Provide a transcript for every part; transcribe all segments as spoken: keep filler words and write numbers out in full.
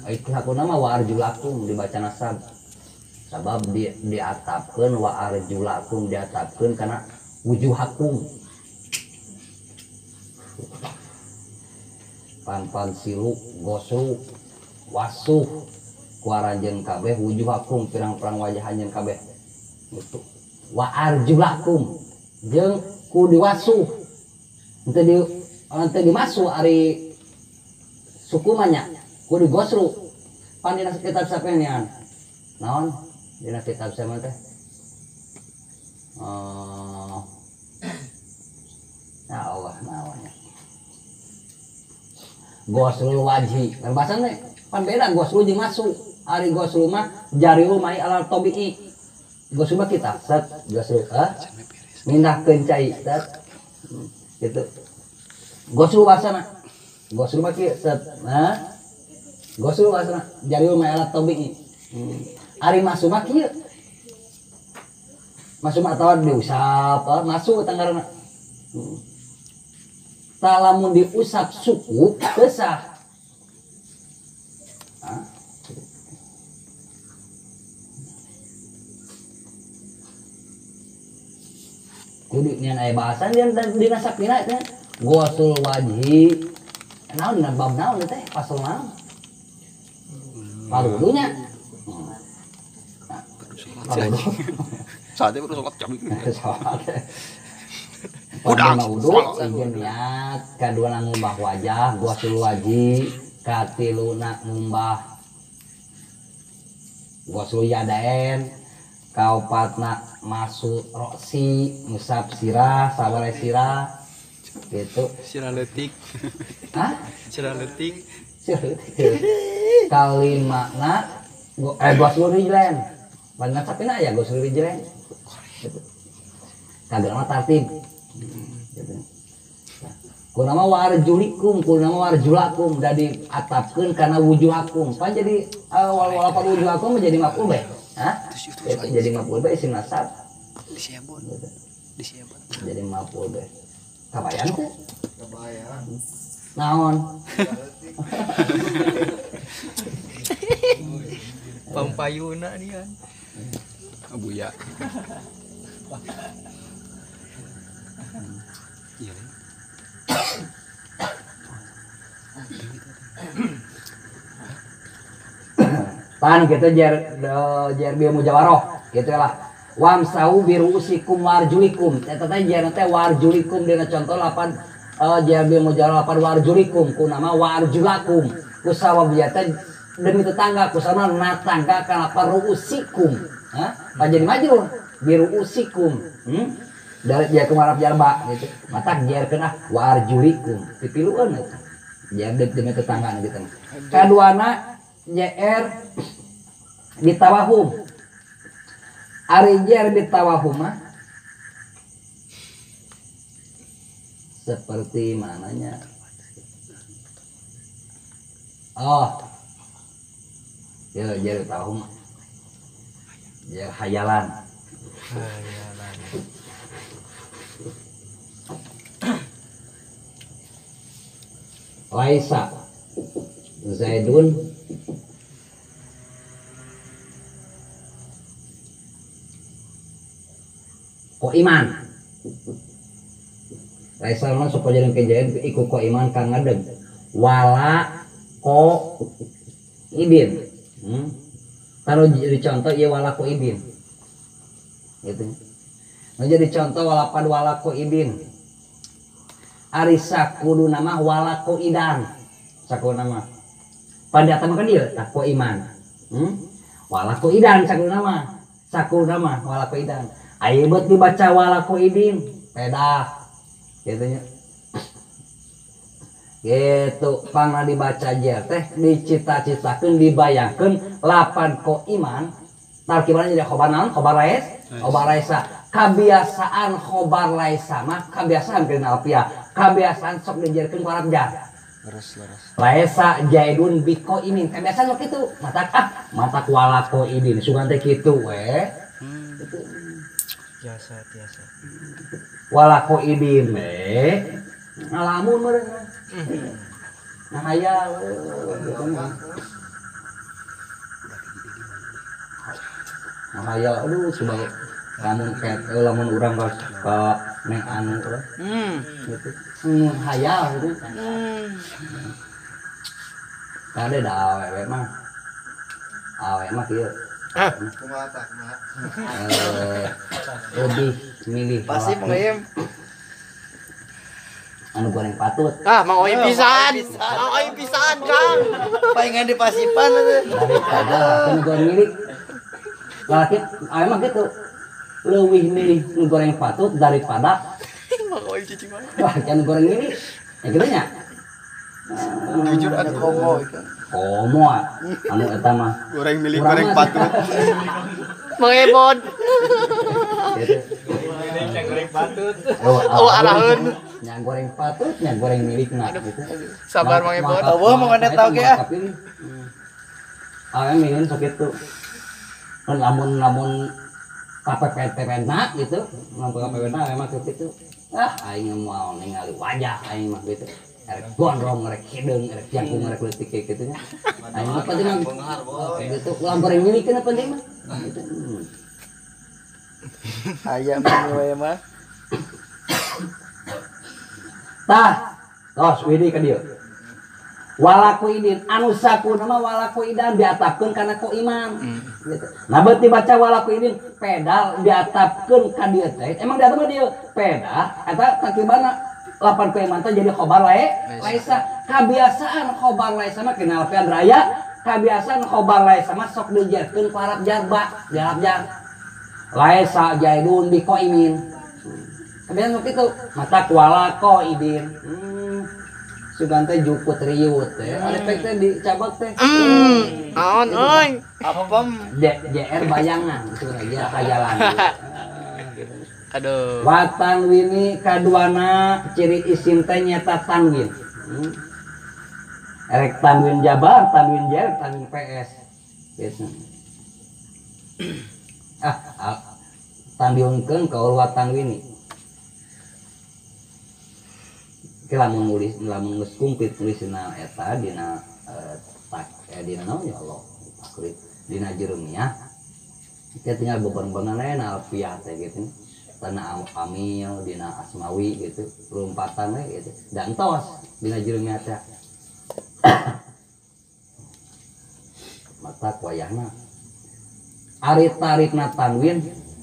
Itu hakuna mah wa arjulakum dibaca nasab. Sabab di diatapkeun wa arjulakum diatapkeun kana wujuhakum. Pan-pan silu gosu wasuh kuaranjeun kabeh wujuhakum pirang-pirang wajah anjeun kabeh. Gitu. Wa arjulakum jeung ku diwasuh. Henteu di henteu dimasuh ari suku manya ku digosru. Pan dina kitab sapeunian. Naon? Dina kitab sama teh. Oh. Ya Allah, naonnya. Goslu wajhi. Kan bahasana pan beda goslu jeung masuk. Ari goslu mah jariul mai alal tabi'i. Goslu mah kita set goslu eh mindahkeun cai set. Gitu. Goslu bahasana. Goslu mah kieu set. Nah. Goslu bahasana jariul mai alal tabi'i. Hmm. Ari masuk mah kieu. Masuk mah tawar diusap, eh? Masuk tanggarana. Hmm. Talamun diusap suku kesah. Hah? Kudu nyan aya bahasan dia dina sapina teh. Gosul wajhi. Naon dina bab naon teh? Pasal naon? Parudunya. Parudu. Saatnya baru sholat jam. Udah wudu izin niat kadua ngumbah wajah gosul wajhi katiluna ngumbah gosul yadaen kaopatna masuk roksi musab sirah sabare sirah gitu Sirah letik. hah Sirah letik. sirah letik kalimana eh gosul rijlen banyak sapina ya gosul rijlen gitu kagak mah tartib gitu. Kunama wa arjulikum, kunama wa arjulakum dari atapkeun kana wujuhakum. Pan jadi awal wal wal wujuhakum menjadi maf'ul beh. Hah? Itu jadi maf'ul beh isim nasab. Disiabon. Disiabon. Jadi maf'ul beh. Kabayang teh? Kabayang. Naon? Pampayuna dia. Abuya. Iya. Pan kita jar jar bieu mujawaroh gitu lah. Wamsau biruusikum warjulikum. Eta teh jar teh warjulikum dina contoh lapan uh, jar bieu mujawaroh lapan warjulikum kunama warjulakum. Kusawab teh demi tetangga kusana na tangga kana paruusikum. Hah? Panjang majrur biruusikum. Hmm? Dari dia kemarap jalba gitu. Mata jar kena warjulikum. Pipilueun eta. Jar demi tetangga gitu. Kaduana jr bitawahum. Ari jr bitawahum mah seperti mananya? Oh. Ya jr bitawahum. Jr hayalan. Hayalan. Laisa Zaidun ko iman Laisa mah sok jadi kejadian iku ko iman kang ngadeg wala ko ibin hmm? Taruh jadi contoh ieu wala ko ibin gitu. Nah jadi contoh walapan wala ko ibin ari sakudu nama wala ko idan sakudu nama pada atama kan dia tak ko iman hmm? Wala ko idan sakudu nama sakudu nama wala ko idan ayo buat dibaca wala ko idin pedah gitu nya gitu pangna dibaca jer teh dicita-citakeun dibayangkeun lapan ko iman tarkibanna jadi khobar naon khobar lais khobar laisa kebiasaan khobar laisa mah kebiasaan kenal alfiah kebiasaan sok dijerkeun ku Arab jar Leres leres. laisa jaidun biko imin kebiasaan sok kitu matak ah matak wala ko idin sugan teh kitu we Hmm. Biasa biasa. wala ko idin we ngalamun meureun nah hayal Mahaya aduh coba lamun kayak eh, lamun urang ka ka neng anu urang Hmm. gitu. Hmm, hayal gitu. Hmm. Kade da awewe mah. Awewe mah kieu. Ah. Eh, lebih milih Pasti lelaki pengayem. anu goreng patut Ah, Mang Oi pisan. Mang Oi pisan, Kang. Palingan di Pasipan daripada anu goreng milik lelaki awewe mah gitu leuwih milih nu goreng patut daripada Mang Oi cici mah. wah anu goreng milik ya gitu nya. Jujur ada komo itu. Komo anu eta mah Goreng milik Urang goreng mah- patut. Mang Ebon. gitu. Goreng patut. Oh, Oh, araheun. nya goreng patut nya goreng milikna gitu. Sabar Mang Ebon. Maka- Eueuh Mang Odet tau ge ah. maka pilih. Hmm. Awewe milih sok kitu. Mun lamun lamun kapepet-pepetna gitu, lamun kapepetna awewe mah kitu. Ah, aing moal ningali wajah aing mah gitu. Erek gondrong, erek hideung, erek jangkung, erek leutik kayak gitu nya. Aing mah penting mah gitu. Lamun goreng milikeun penting mah. Gitu. Hmm. Ayam ini wae mah. Tah, tos widi ka dieu. Walaku idin anu sakuna mah walaku idan diatapkeun kana ku iman. Gitu. Nah beuti baca walaku idin pedal diatapkeun ka dieu teh. Emang diatap mah dieu pedal eta takibana lapan ku iman teh jadi khobar lae laisa. Kabiasaan khobar laisa mah kenal pian raya. Kabiasaan khobar laisa mah sok dijerkeun ku Arab jarba, di Arab jar. Laisa jaidun bi qaimin. Kemudian waktu itu mata kuala ko idin, hmm, sugan teh jukut riut teh, ada pek teh dicabak teh, Hmm. Naon euy? Apem. J JR bayangan, itu aja kajalan. Aduh. Watan wini kaduana ciri isim teh nyata tanwin. Hmm. Erek tanwin jabar, tanwin jer, tanwin P S. Gitu. Ah, ah tandiunkeun ka urwat tanwini. Kita lamun nulis lamun geus kumplit nulisna eta dina eh, tak eh, dina naon ya Allah takrib dina jeremiah kita tinggal beberbengan we na alfiah teh gitu tanah amil dina asmawi gitu perumpatan we gitu dan tos dina jeremiah teh mata wayahna ari tarifna tanwin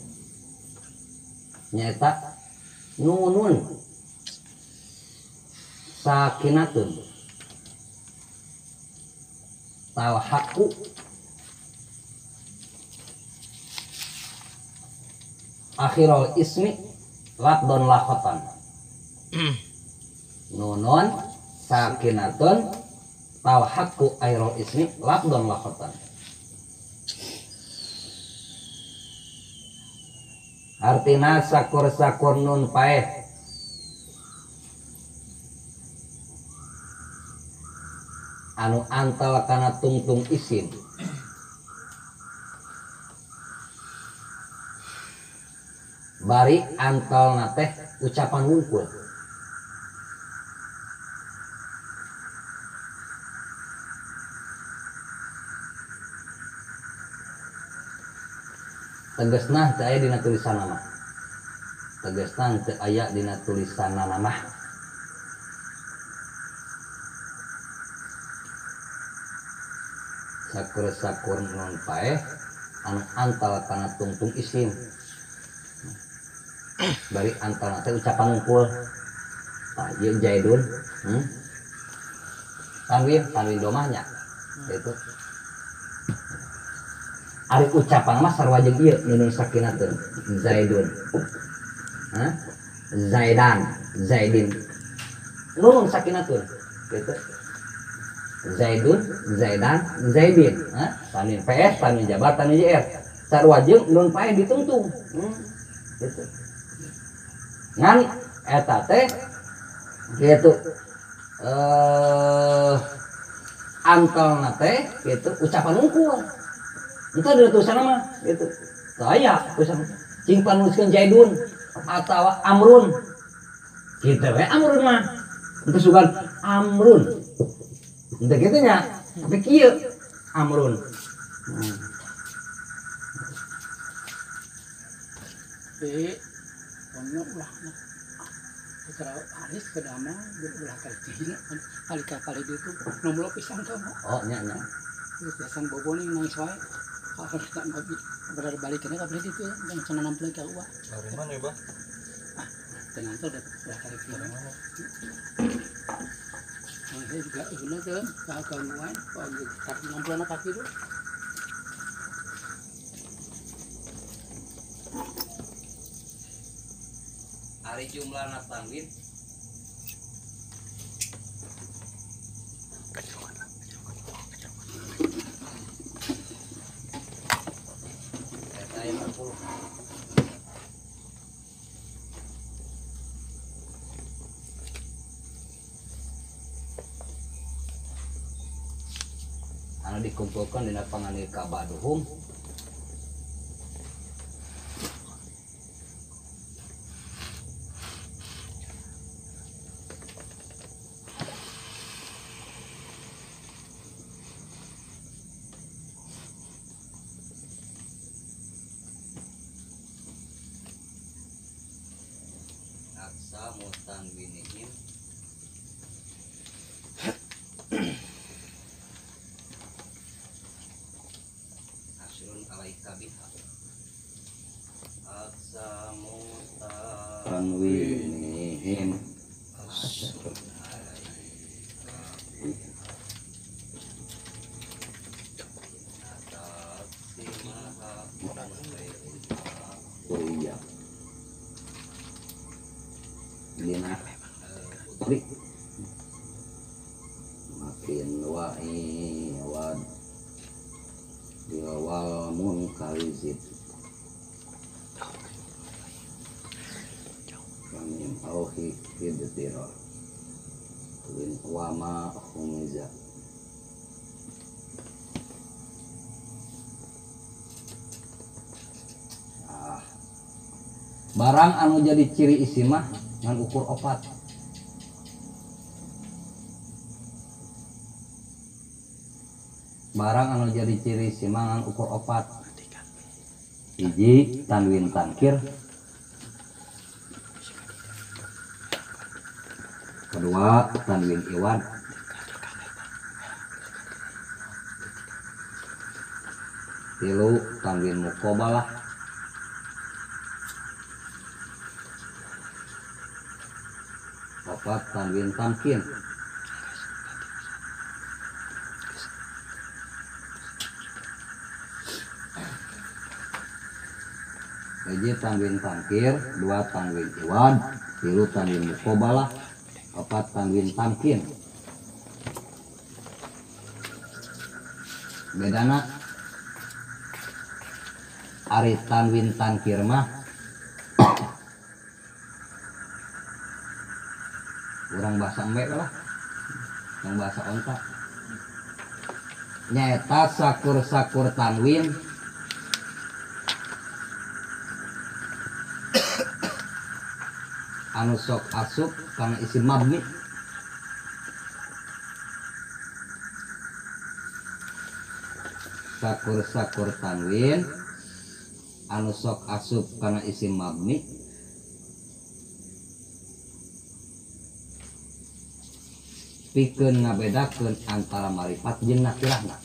nyaeta nunun sakinatun talhaku akhirul ismi lakdon lakotan nunun sakinatun talhaku akhirul ismi lakdon lakotan artina sakur-sakur nun paeh anu antal kana tungtung isim bari antal nateh ucapan wungkul tegesna teu aya dina tulisan nama tegesna teu aya dina tulisan nama sakur-sakur non paeh anu antal kana tungtung isim bari antal teh ucapan ngungkul tah ieu jaidun hmm? tanwin tanwin domahnya itu ari ucapan mah sarua jeung ieu nunun sakinatun zaidun ha zaidan zaidin nunun sakinatun gitu Zaidun, Zaidan, Zaidin, ha? Tanwin P S, tanwin jabar, tanwin J R. Sarua jeung nun paeh ditungtung. Hmm. Gitu. Ngan eta teh gitu eh antalna teh gitu ucapan unggul. Itu ada tulisan mah gitu. Saya tulisan cing panuliskeun Zaidun atawa Amrun. Kitu we Amrun mah. Itu sugan Amrun. Entah gitu nya, tapi kieu Amrun. Hmm. tapi punya ulah putra Haris kedama berulah kerjanya kali kali itu nomor pisang kan Oh nya nya. terus biasa bobo nih nangis wae kalau kita nggak berada balikinnya nggak boleh itu jangan sana nampil ke uang Dari mana ya bang? dengan itu udah udah kali kira mana saya juga guna kan kalau gangguan kalau kaki nampil anak kaki itu Hari jumlah tanwin anu dikumpulkan di lapangan kabaduhum aksa mutanwinihim asrun alaika biha aksa mutanwinihim asrun alaika biha atasimaha kuliah lina putri makin wa'i wad diwal munkalizid kamim auhi kibtira win wama humiza ah barang anu jadi ciri isimah ngan ukur opat barang anu jadi ciri simangan ukur opat hiji tanwin tangkir kedua tanwin iwad tilu tanwin mukobalah opat tanwin tamkin hiji tanwin tamkir dua tanwin iwad tilu tanwin mukobalah opat tanwin tamkin bedana ari tanwin tangkir mah orang bahasa embek lah yang bahasa ontak nyata sakur-sakur tanwin anu sok asup karena isi mabni sakur-sakur tanwin anu sok asup karena isi mabni pikeun ngabedakeun antara marifat jeung nakirahna.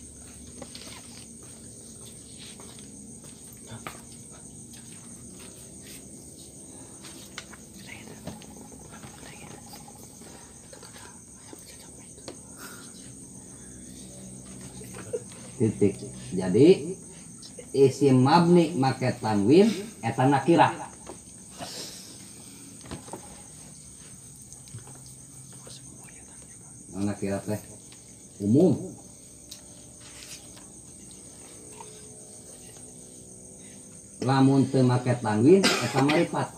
Titik. Jadi isim mabni make tanwin eta nakirah. Nakirah teh umum. Lamun teu make tanwin eta marifat.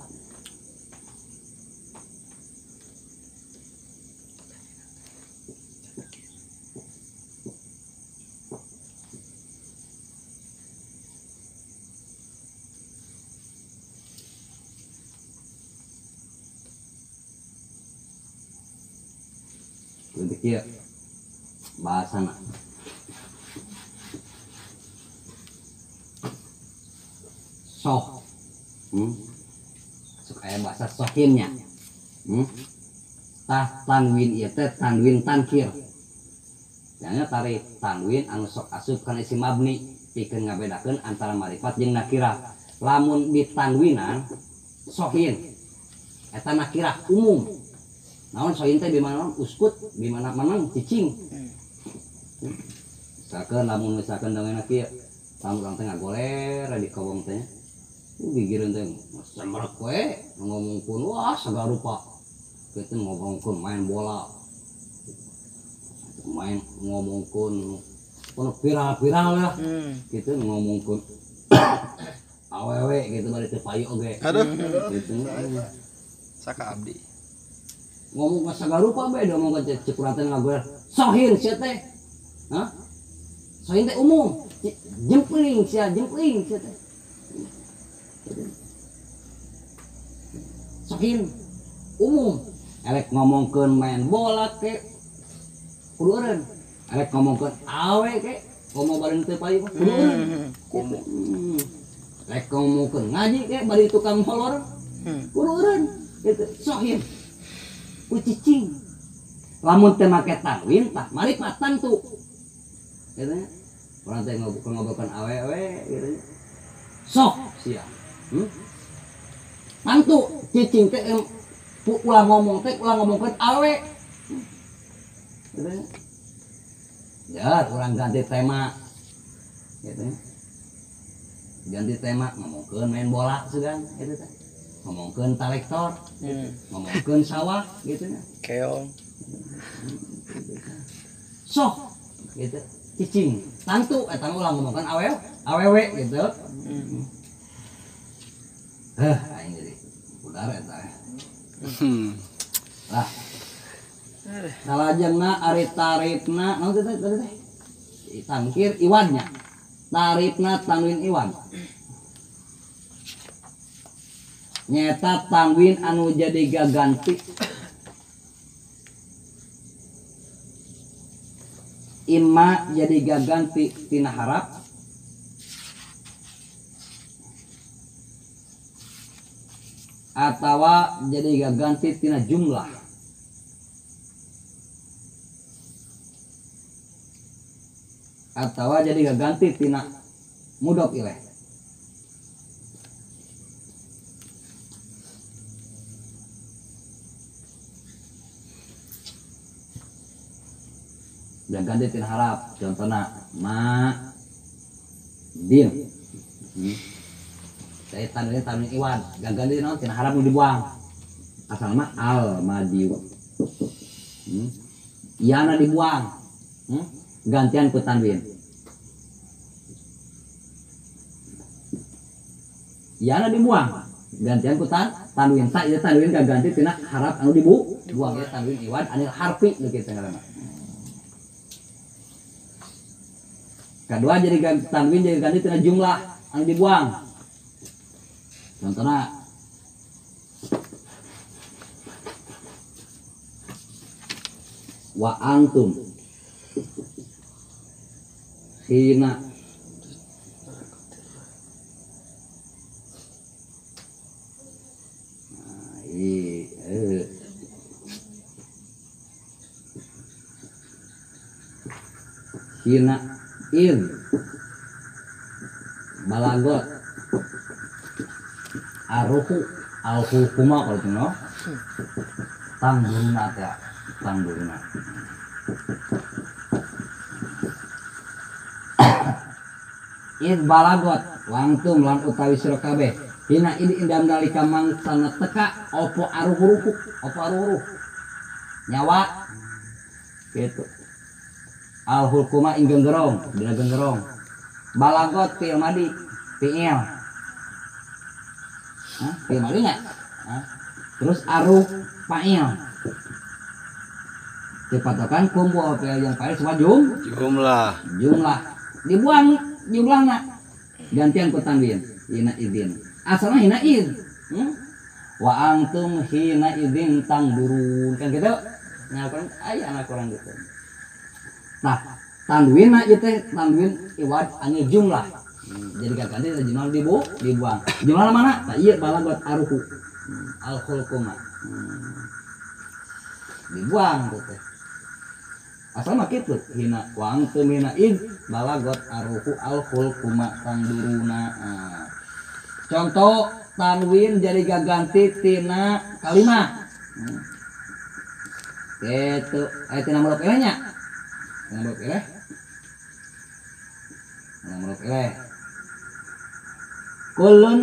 Untuk ya bahasana soh hmm? Suka bahasa sohinnya hmm? Tah tanwin ieu teh tanwin tankir nya tarik tanwin anu sok asup kana isim mabni pikeun ngabedakeun antara marifat jeung nakirah. Lamun di tanwinan sohin eta nakirah umum. Naon sohin teh di mana uskut di mana manang cicing. Misalkan lamun misalkan dongena kieu lamun urang teh ngagoler di kawong teh gigireun teh semrek we ngomongkeun wah sagala rupa kitu ngomongkeun main bola main ngomongkeun kono viral-viral lah gitu ngomongkeun awewe gitu bari teu payu oge Aduh. gitu Saka abdi. ngomong ka sagala rupa bae ngomong ka cekuratna ngagoler sohin sia teh hah sohin teh umum jempling sia jempling sia teh sohin umum elek ngomongkeun main bola ke kudu eureun elek ngomongkeun awe ke komo bari teu payu kudu eureun Komo. elek ngomongkeun ngaji ke bari tukang molor kudu eureun kitu sohin ku cicing lamun teh make tanwin tah marifatan tuh kitu nya urang teh ngobrol-ngobrolkeun awewe kitu nya sok sia hmm? Tantu cicing teh ulah ngomong teh ulah ngomongkeun awe gitu ya. Ya, urang ganti tema gitu ya. Ganti tema ngomongkeun main bola sugan gitu teh. Ngomongkeun talektor, Hmm. ngomongkeun sawah gitu nya. Keong. Sok gitu. Cicing, tantu eta ulah ngomongkeun awewe, awewe gitu. Heh, aing jadi udara eta. Hmm. Lah. Salajengna ari tarifna naon teh teh teh. Tangkir iwannya. Tarifna tanwin iwan. Nyata tanwin anu jadi gaganti imma jadi gaganti tina harap atawa jadi gaganti tina jumlah. Atawa jadi gaganti tina mudhof ilaih. Gaganti tina harap contohna ma din hmm. Saya tanwin tanwin iwan gaganti naon tina harap nu dibuang asal mah al madiu hmm. Iyana dibuang hmm. Gantian ku tanwin iyana dibuang gantian ku tan tanwin tak ieu tanwin gaganti tina harap anu dibu dibuang ya tanwin iwan anil harfi nu kitu ngaranna. Kedua jadi ganti tanwin jadi ganti tina jumlah anu dibuang. Contohna wa antum hina nah, i, eh. hina id balagot aruhu al-hukuma kalau itu no tanggurna teh tanggurna id balagot wangtum lan utawi sira kabeh hina id indam dalika mangsana teka opo aruhuruhu opo aruhuruh nyawa gitu al-hukuma ing genggerong dina genggerong balagot fi'il madi fi'il hah fi'il madi nya hah? Terus aruh fa'il dipatokan kumpul fi'il yang fa'il semua jum Jumlah. jumlah dibuang jumlahna gantian ku tanwin hina idzin asalna hina id hmm? Wa antum hina idzin tangburun kan gitu nah kan aya anak kurang gitu. Nah, tanwin na itu tanwin iwad anu jumlah. Jadi ganti jumlah dibu dibuang. Jumlah mana? Tak iya balagot aruhu. Al khulquma. Dibuang tuh teh. Asal mah kitu hina wa antum hina id balagot aruhu al khulquma kang duruna. Nah. Contoh tanwin jadi gaganti tina kalimah. Hmm. Itu ayat tina muluk ilehnya. Tina muluk ileh. Tina muluk ileh. Kulun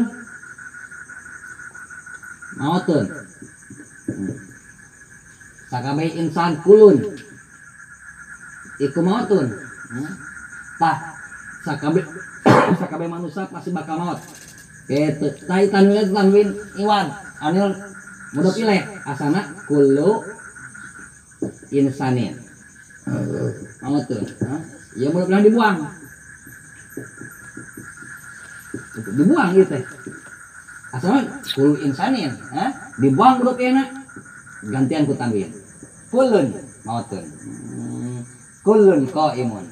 mautun. Hmm. Sakabeh insan kulun. Iku mautun. Hmm. Tah sakabeh sakabeh manusia pasti bakal maut. Itu tai tanwin tanwin iwan anil mudah pilih asana kullu insanin mautun. Ya mudah bilang dibuang. Dibuang gitu teh. Asal kullu insanin, ha? Dibuang huruf enak. Gantian ku tanwin. Kullun mautun. Hmm. Kullun qaimun.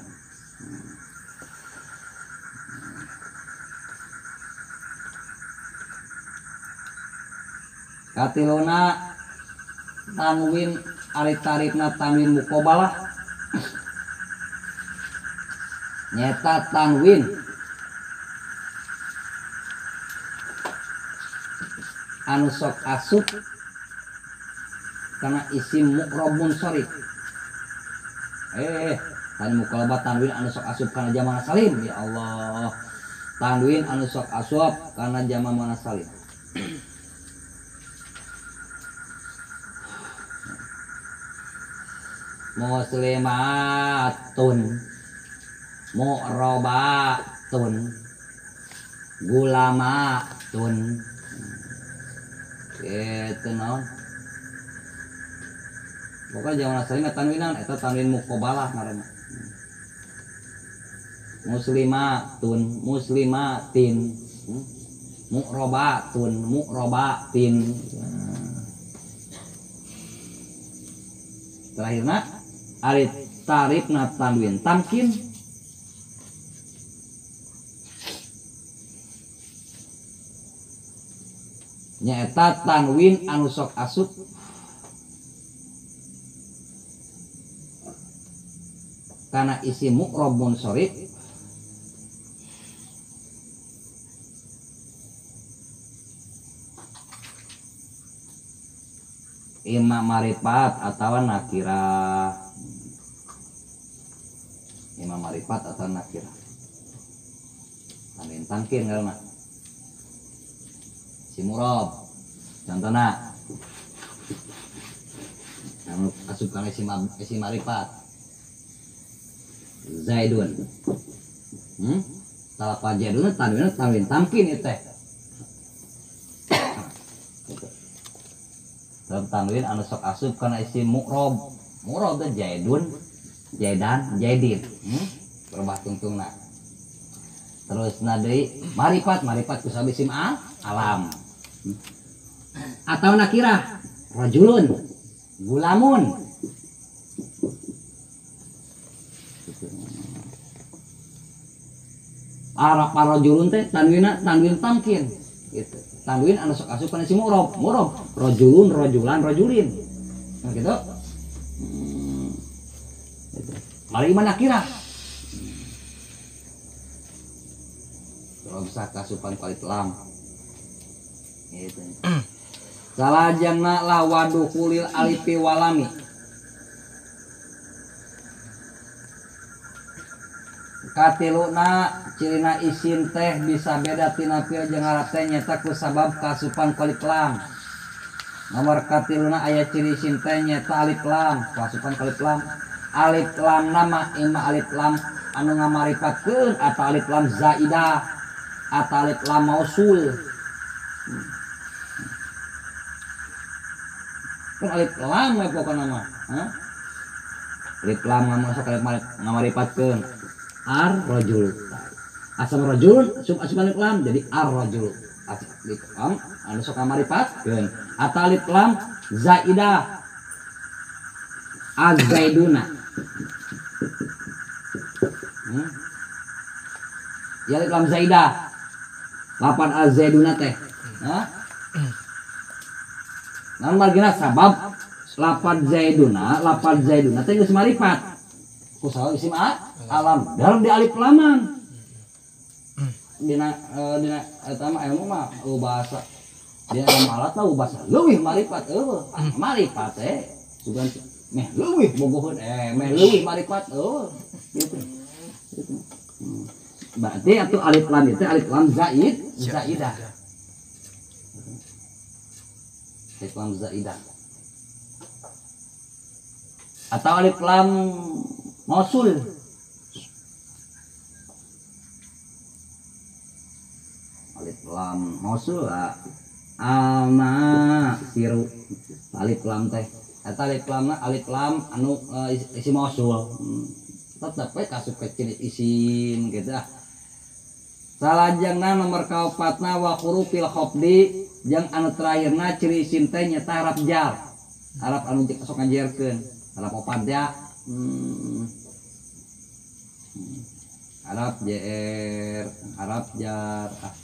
Katiluna tanwin ari tarifna tanwin muqabalah. Nyata tanwin anu sok asup karena isim mukrobun sorry eh tadi mukalabah tanwin anu sok asup karena jaman salim. Ya Allah, tanwin anu sok asup karena jaman mana salim. Muslimatun mu'robatun gulamatun. Itu naon pokoknya jangan asalnya tanwinan itu tanwin muqabalah ngaranna. Muslimatun muslimatin mu'robatun mu'robatin. Terakhirna ari tarifna tanwin tamkin nyaeta tanwin anu sok asup karena isi mukrobun sorif ima marifat atau nakira. Ima marifat atau nakira tanwin tamkin karena si murob contohnya yang asup kana isim isim marifat zaidun hmm talapa zaidun tanwin tanwin tamkin itu teh dalam tanwin anu sok asup kana isim murob murob teh zaidun zaidan zaidin hmm berubah tungtungna. Terus nadei marifat marifat kusab isim al alam atau nakirah rajulun gulamun. Arab rajulun teh tanwina tanwin tamkin gitu. Tanwin anu sok asup kana si murob murob rajulun rajulan rajulin nah, gitu. Hmm. Gitu. Mari mana nakirah kalau bisa kasupan kulit lam gitu. Salajengna lawadu kulil alifi walami katiluna cirina isim teh bisa beda tina pil jeung Arab teh nyata ku sabab kasupan kulit lam. Nomor katiluna aya ciri isim teh nyata alif lam kasupan kulit lam. Alif lam nama ima alif lam anu ngamarifatkeun atau alif lam zaidah atau alif lam mausul. Kan alif lam we pokona mah, ha? Alif lam ngamasuk alif ngamarifatkeun ar rajul. Asam rajul sub asam alif lam jadi ar rajul. Alif lam anu sok ngamaripatkeun atau alif lam zaidah az-zaiduna. Hmm? Ya alif lam zaidah. Lapan azaiduna teh. Hah? Namun margina sabab lapan zaiduna, lapan zaiduna teh geus marifat. Ku salah isim a alam dalam di alif laman. Dina uh, dina eta mah ilmu mah uh, bahasa. Dina alat mah bahasa leuwih marifat eueuh. Marifat teh bukan meh leuwih bogoheun eh meh leuwih marifat eueuh. Gitu. Gitu. Hmm. Berarti atuh alif lam itu alif lam zaid, zaidah. Alif lam zaidah. Atau alif lam mausul. Alif lam mausul lah. Ama siru alif lam teh. Eta alif lam alif lam anu uh, isi mausul. Hmm. Tetep we kasih kecil isim gitu ah. Salajengna nomor kaopatna wa hurufil khafdi jeung anu terakhirna ciri isim teh nyata harap jar. Harap anu sok ngajarkeun. Harap opat ya. Hmm. Harap jr, harap jar. Ah,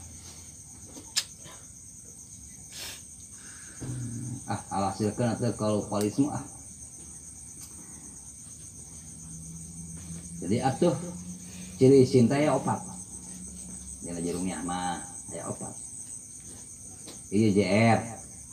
ah alhasilkeun atuh kalau kualisme ah. Jadi atuh ciri isim teh ya opat. Dina jerungnya mah aya opat. Ieu jr.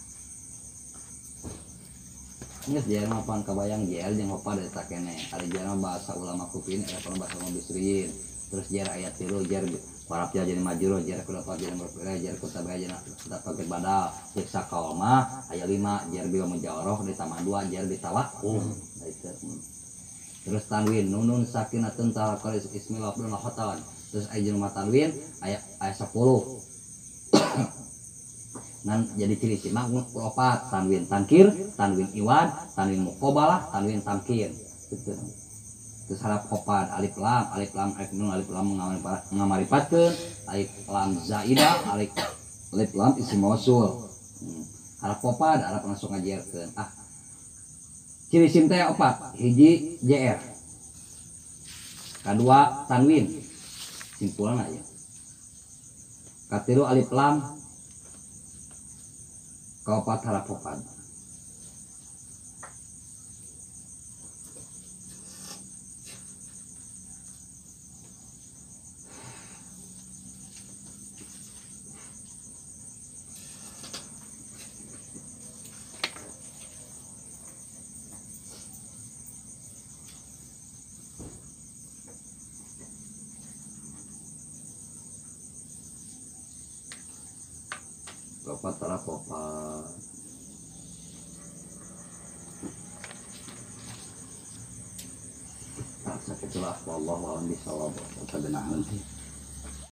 Geus jr mah pan kabayang jr jeung opat eta keneh. Ari jr mah bahasa ulama kupin aya pun bahasa mubisrin. Terus jr ayat tilu jr warap jadi majrur jr kudu apa jadi murfil jr kudu bae jeung pakai badal. Cek sakal mah aya lima jr bil mujawarah ditambah dua jr ditawakkum. Itu. Terus tanwin nunun sakinatun talaqal ismi lafdun khotawan. Terus aya jelema tanwin aya aya sepuluh. Nan jadi ciri isim mah opat tanwin tangkir, tanwin iwad, tanwin muqabalah, tanwin tamkin. Gitu. Terus harap opat alif lam, alif lam alif nun alif lam ngamarifatkeun, alif lam zaidah, alif alif lam isim mausul. Hmm. Harap opat harap langsung ngajarkeun. Ah. Ciri isim teh opat, hiji jr. Kadua tanwin. Simpulan aja. Katilu alif lam. Kaopat harap opat. Kaopat harap opat. Sakit lah, wallahu a'lam bishawab.